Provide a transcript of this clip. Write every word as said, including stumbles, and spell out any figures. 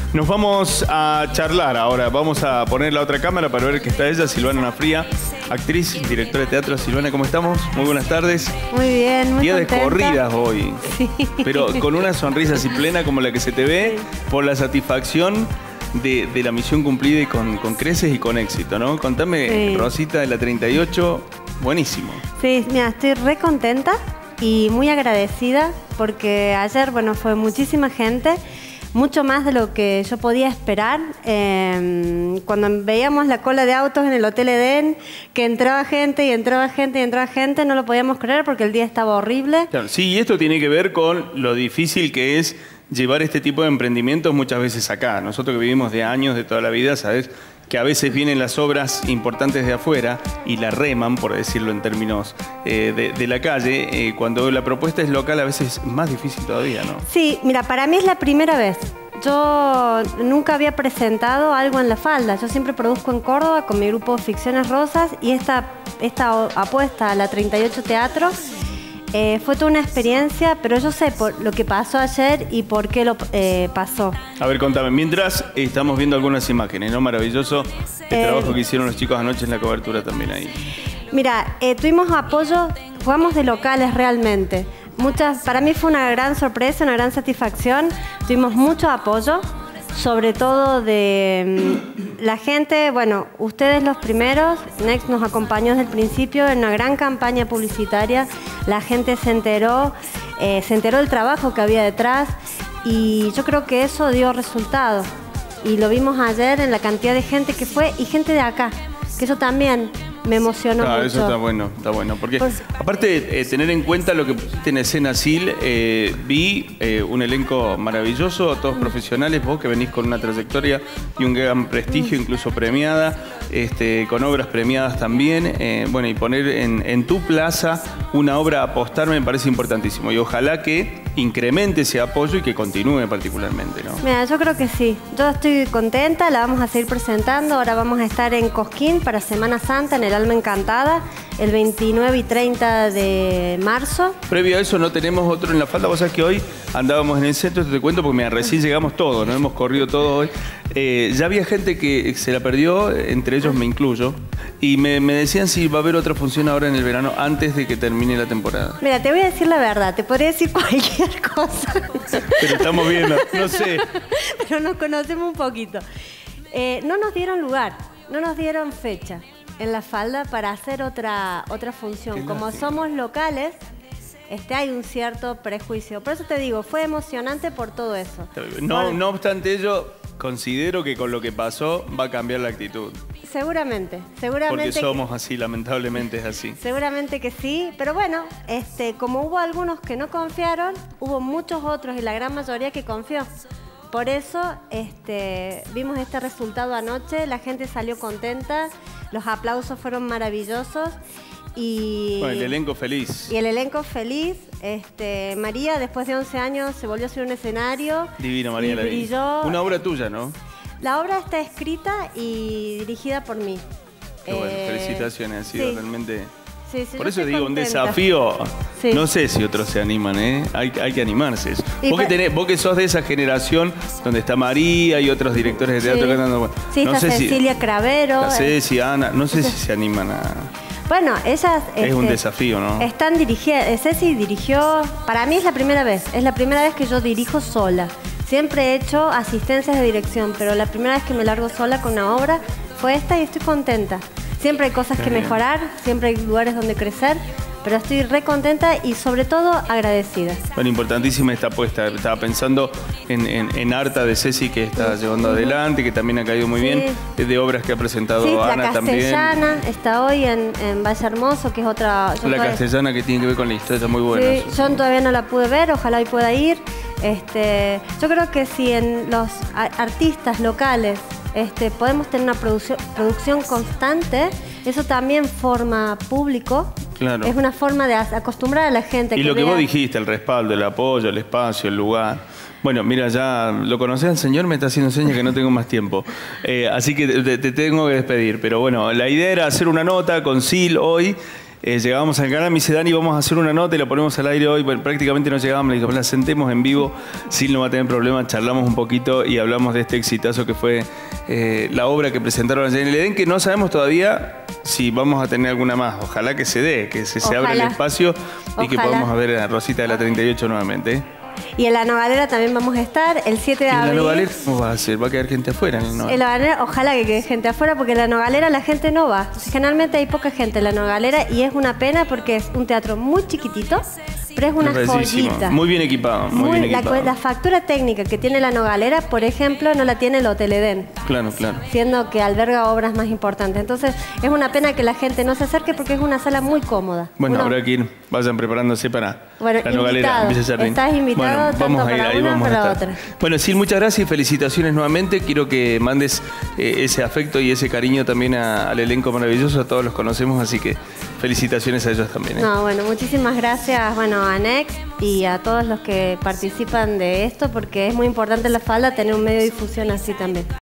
Nos vamos a charlar ahora. Vamos a poner la otra cámara para ver que está ella, Silvana Nafría, actriz, directora de teatro. Silvana, ¿cómo estamos? Muy buenas tardes. Muy bien, muy Día contenta. de corridas hoy. Sí. Pero con una sonrisa así plena como la que se te ve, sí, por la satisfacción de, de la misión cumplida y con, con creces y con éxito, ¿no? Contame, sí. Rosita de la treinta y ocho, buenísimo. Sí, mira, estoy re contenta y muy agradecida porque ayer, bueno, fue muchísima gente, mucho más de lo que yo podía esperar. Eh, cuando veíamos la cola de autos en el Hotel Edén, que entraba gente y entraba gente y entraba gente, no lo podíamos creer porque el día estaba horrible. Claro, sí, y esto tiene que ver con lo difícil que es llevar este tipo de emprendimientos muchas veces acá. Nosotros que vivimos de años, de toda la vida, ¿sabes? Que a veces vienen las obras importantes de afuera y la reman, por decirlo en términos eh, de, de la calle. Eh, cuando la propuesta es local, a veces es más difícil todavía, ¿no? Sí, mira, para mí es la primera vez. Yo nunca había presentado algo en La Falda. Yo siempre produzco en Córdoba con mi grupo Ficciones Rosas y esta, esta apuesta a la treinta y ocho Teatro Eh, fue toda una experiencia, pero yo sé por lo que pasó ayer y por qué lo eh, pasó. A ver, contame. Mientras eh, estamos viendo algunas imágenes, ¿no? Maravilloso el eh, trabajo que hicieron los chicos anoche en la cobertura también ahí. Mira, eh, tuvimos apoyo, jugamos de locales realmente. Muchas, para mí fue una gran sorpresa, una gran satisfacción. Tuvimos mucho apoyo, sobre todo de um, la gente, bueno, ustedes los primeros. Next nos acompañó desde el principio en una gran campaña publicitaria. La gente se enteró, eh, se enteró del trabajo que había detrás y yo creo que eso dio resultado. Y lo vimos ayer en la cantidad de gente que fue y gente de acá, que eso también me emocionó claro, mucho. Eso está bueno, está bueno. Porque pues, aparte de eh, tener en cuenta lo que pusiste en escena, Sil, eh, vi eh, un elenco maravilloso, todos mm. profesionales, vos que venís con una trayectoria y un gran prestigio, mm. incluso premiada, este, con obras premiadas también. Eh, bueno, y poner en, en tu plaza una obra a apostar me parece importantísimo. Y ojalá que incremente ese apoyo y que continúe particularmente, ¿no? Mira, yo creo que sí. Yo estoy contenta, la vamos a seguir presentando. Ahora vamos a estar en Cosquín para Semana Santa, en el Alma Encantada, el veintinueve y treinta de marzo. Previo a eso no tenemos otro en La Falda. Vos sabés que hoy andábamos en el centro, te cuento porque mira, recién llegamos todos, ¿no? Hemos corrido todo hoy. Eh, ya había gente que se la perdió, entre ellos me incluyo, y me, me decían si va a haber otra función ahora en el verano antes de que termine la temporada. Mira, te voy a decir la verdad, te podría decir cualquier cosa. Pero estamos viendo, no sé. Pero nos conocemos un poquito. Eh, no nos dieron lugar, no nos dieron fecha en La Falda para hacer otra, otra función. Como somos locales, este, hay un cierto prejuicio. Por eso te digo, fue emocionante por todo eso. No, por... no obstante ello, considero que con lo que pasó va a cambiar la actitud. Seguramente, seguramente. Porque somos que, así, lamentablemente es así. Seguramente que sí, pero bueno, este, como hubo algunos que no confiaron, hubo muchos otros y la gran mayoría que confió. Por eso este, vimos este resultado anoche, la gente salió contenta, los aplausos fueron maravillosos y... Bueno, el elenco feliz. Y el elenco feliz. Este, María, después de once años, se volvió a subir un escenario. Divino, María la vi. Una obra tuya, ¿no? La obra está escrita y dirigida por mí. Qué bueno, eh, felicitaciones, ha sido sí. realmente... Sí, sí, por eso digo, contenta. Un desafío. Sí. No sé si otros se animan, ¿eh? Hay, hay que animarse. Y vos, que tenés, vos que sos de esa generación donde está María y otros directores de teatro sí. cantando. Bueno, sí, no está sé Cecilia si, Cravero. La Ceci, Ana, no sé si se animan a... Bueno, ellas... Es este, un desafío, ¿no? Están dirigiendo... Ceci dirigió... Para mí es la primera vez. Es la primera vez que yo dirijo sola. Siempre he hecho asistencias de dirección, pero la primera vez que me largo sola con una obra fue esta y estoy contenta. Siempre hay cosas que mejorar, siempre hay lugares donde crecer, pero estoy re contenta y sobre todo agradecida. Bueno, importantísima esta apuesta. Estaba pensando en, en, en Arta de Ceci, que está llevando adelante, que también ha caído muy bien, sí. de obras que ha presentado sí, Ana también. La Castellana está hoy en, en Valle Hermoso, que es otra... La todavía... Castellana que tiene que ver con la historia, está muy buena. Sí, yo todavía no la pude ver, ojalá hoy pueda ir. Este, yo creo que si en los artistas locales este, podemos tener una producción, producción constante, eso también forma público. Claro. Es una forma de acostumbrar a la gente. Y que lo que vea... vos dijiste, el respaldo, el apoyo, el espacio, el lugar. Bueno, mira, ya lo conocés al señor, me está haciendo señas que no tengo más tiempo. Eh, así que te, te tengo que despedir. Pero bueno, la idea era hacer una nota con Sil hoy. eh, llegábamos al canal, me dice, Dani, vamos a hacer una nota y la ponemos al aire hoy. Bueno, prácticamente no llegábamos, le digo, la sentemos en vivo, Sil no va a tener problema, charlamos un poquito y hablamos de este exitazo que fue eh, la obra que presentaron allá en el Edén, que no sabemos todavía si vamos a tener alguna más. Ojalá que se dé, que se, se abra el espacio y Ojalá. que podamos ver a Rosita de la treinta y ocho nuevamente. ¿eh? Y en la Nogalera también vamos a estar el siete de abril. ¿En la Nogalera cómo va a ser? ¿Va a quedar gente afuera? En la Nogalera? En la Nogalera, ojalá que quede gente afuera, porque en la Nogalera la gente no va. Generalmente hay poca gente en la Nogalera y es una pena porque es un teatro muy chiquitito, pero es una joyita. Muy bien equipado. Muy, muy bien la, equipado. La factura técnica que tiene la Nogalera, por ejemplo, no la tiene el Hotel Edén. Claro, claro. Siendo que alberga obras más importantes. Entonces, es una pena que la gente no se acerque porque es una sala muy cómoda. Bueno, Uno, habrá que ir. Vayan preparándose para bueno, la Nogalera. Estás invitado bueno, vamos tanto a ir, para ahí una vamos para a estar. otra. Bueno, Sil, muchas gracias y felicitaciones nuevamente. Quiero que mandes eh, ese afecto y ese cariño también a, al elenco maravilloso. A todos los conocemos, así que felicitaciones a ellos también. ¿eh? No, bueno, muchísimas gracias, bueno, a Nex y a todos los que participan de esto, porque es muy importante en la falda tener un medio de difusión así también.